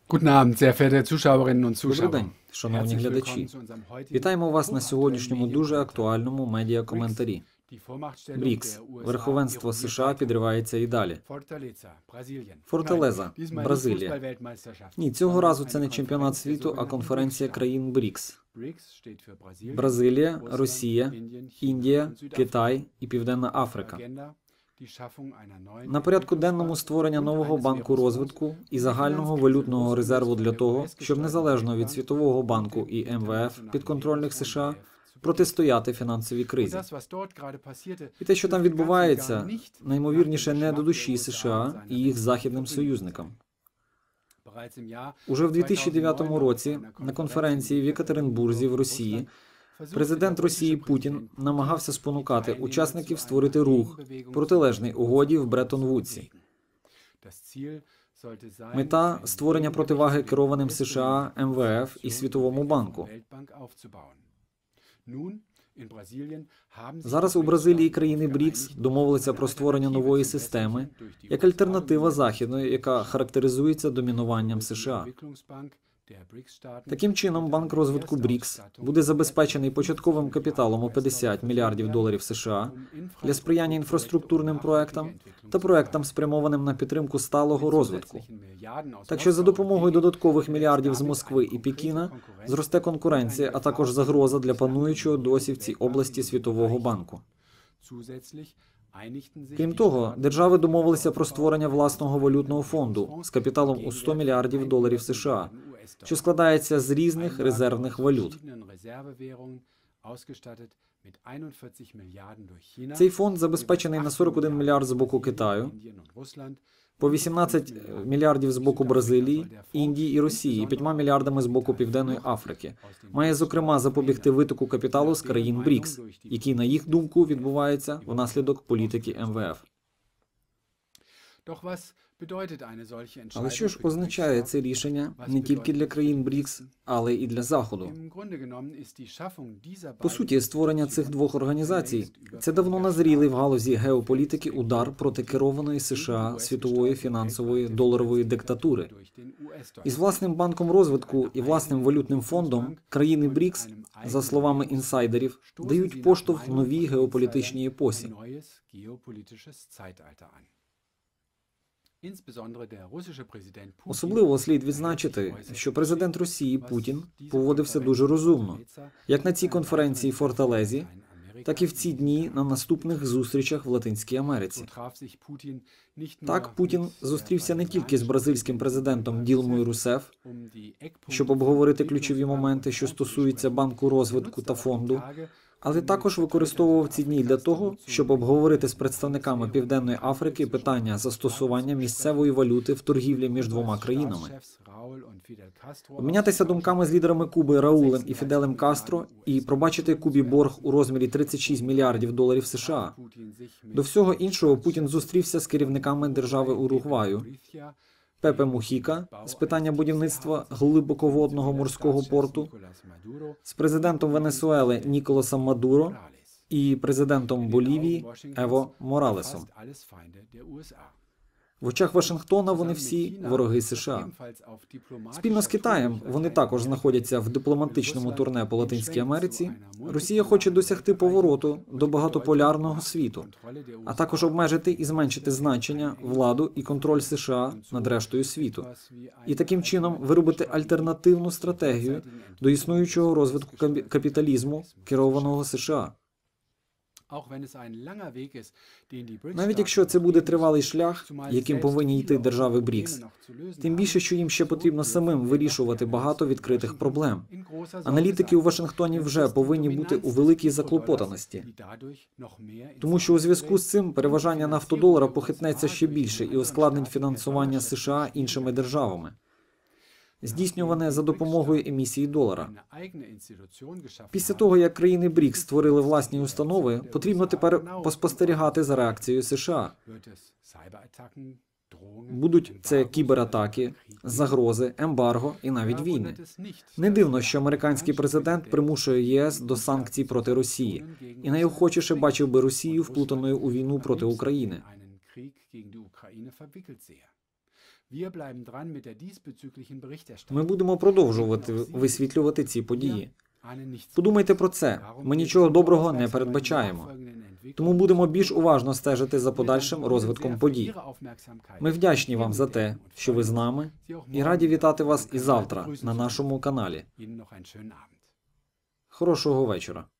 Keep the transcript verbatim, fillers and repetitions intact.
Guten Abend, sehr verehrte Zuschauerinnen und Добрий Zuschauer. день, шановні Herzlich глядачі. willkommen zu unserem heutigen Вітаємо вас на сьогоднішньому hochaktuellen дуже Medienkommentar. актуальному медіакоментарі. Die Vormachtstellung брікс. der U S A Верховенство erodiert США weiter. підривається і далі. Fortaleza, Brasilien. Форталеза, Nein, diesmal nicht Бразилія. Fußball-Weltmeisterschaft, Ні, цього sondern разу eine це не чемпіонат Konferenz der світу, а sogenannten конференція BRICS-Staaten. країн брікс. BRICS steht für Brasilien, Бразилія, Russland, Росія, Indien, China Індія, und Südafrika. Китай і Південна Африка. Agenda, die Schaffung einer neuen На порядку денному створення нового банку розвитку і загального валютного резерву для того, щоб незалежно від Світового банку і Ем Ве Еф підконтрольних США протистояти фінансовій кризі. І те, що там відбувається, найімовірніше не до душі США і їх західним союзникам. Уже в дві тисячі дев'ятому році на конференції в Єкатеринбурзі в Росії президент Росії Путін намагався спонукати учасників створити рух, протилежний угоді в Бреттон-Вудсі. Мета – створення противаги керованим США, Ем Ве Еф і Світовому банку. Зараз у Бразилії країни брікс домовилися про створення нової системи, як альтернатива західної, яка характеризується домінуванням США. Таким чином, Банк розвитку брікс буде забезпечений початковим капіталом у п'ятдесят мільярдів доларів США для сприяння інфраструктурним проектам та проектам, спрямованим на підтримку сталого розвитку. Так що за допомогою додаткових мільярдів з Москви і Пекіна зросте конкуренція, а також загроза для пануючого досі в цій області Світового банку. Крім того, держави домовилися про створення власного валютного фонду з капіталом у сто мільярдів доларів США, що складається з різних резервних валют. Цей фонд забезпечений на сорок один мільярд з боку Китаю, по вісімнадцять мільярдів з боку Бразилії, Індії і Росії, і п'ятьма мільярдами з боку Південної Африки. Має, зокрема, запобігти витоку капіталу з країн брікс, який, на їх думку, відбувається внаслідок політики Ем Ве Еф. Але що ж означає це рішення не тільки для країн брікс, але і для Заходу? По суті, створення цих двох організацій – це давно назрілий в галузі геополітики удар проти керованої США світової фінансової доларової диктатури. Із власним банком розвитку і власним валютним фондом країни брікс, за словами інсайдерів, дають поштовх новій геополітичній епосі. Особливо слід відзначити, що президент Росії Путін поводився дуже розумно, як на цій конференції в Форталезі, так і в ці дні на наступних зустрічах в Латинській Америці. Так, Путін зустрівся не тільки з бразильським президентом Ділмою Русеф, щоб обговорити ключові моменти, що стосуються банку розвитку та фонду, але також використовував ці дні для того, щоб обговорити з представниками Південної Африки питання застосування місцевої валюти в торгівлі між двома країнами. Обмінятися думками з лідерами Куби Раулем і Фіделем Кастро і пробачити Кубі борг у розмірі тридцять шість мільярдів доларів США. До всього іншого, Путін зустрівся з керівниками держави Уругваю, Пепе Мухіка з питання будівництва глибоководного морського порту, з президентом Венесуели Ніколасом Мадуро і президентом Болівії Ево Моралесом. В очах Вашингтона вони всі вороги США. Спільно з Китаєм вони також знаходяться в дипломатичному турне по Латинській Америці. Росія хоче досягти повороту до багатополярного світу, а також обмежити і зменшити значення, владу і контроль США над рештою світу. І таким чином виробити альтернативну стратегію до існуючого розвитку капіталізму, керованого США. Навіть якщо це буде тривалий шлях, яким повинні йти держави брікс, тим більше, що їм ще потрібно самим вирішувати багато відкритих проблем. Аналітики у Вашингтоні вже повинні бути у великій заклопотаності, тому що у зв'язку з цим переважання нафтодолара похитнеться ще більше і ускладнить фінансування США іншими державами, здійснюване за допомогою емісії долара. Після того, як країни брікс створили власні установи, потрібно тепер поспостерігати за реакцією США. Будуть це кібератаки, загрози, ембарго і навіть війни. Не дивно, що американський президент примушує Є Ес до санкцій проти Росії і найохочіше бачив би Росію вплутаною у війну проти України. Ми будемо продовжувати висвітлювати ці події. Подумайте про це. Ми нічого доброго не передбачаємо. Тому будемо більш уважно стежити за подальшим розвитком подій. Ми вдячні вам за те, що ви з нами, і раді вітати вас і завтра на нашому каналі. Хорошого вечора.